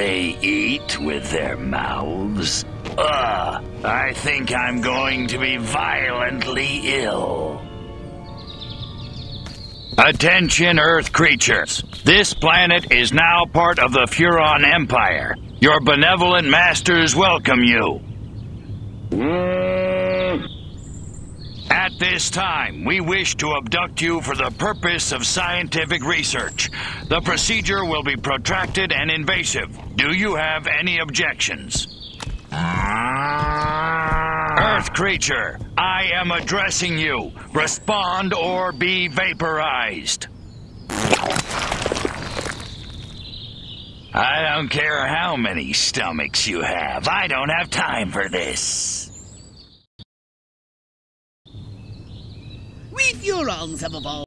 they eat with their mouths? I think I'm going to be violently ill. Attention, Earth creatures. This planet is now part of the Furon Empire. Your benevolent masters welcome you. At this time, we wish to abduct you for the purpose of scientific research. The procedure will be protracted and invasive. Do you have any objections? Earth creature, I am addressing you. Respond or be vaporized. I don't care how many stomachs you have. I don't have time for this. We Furons have evolved.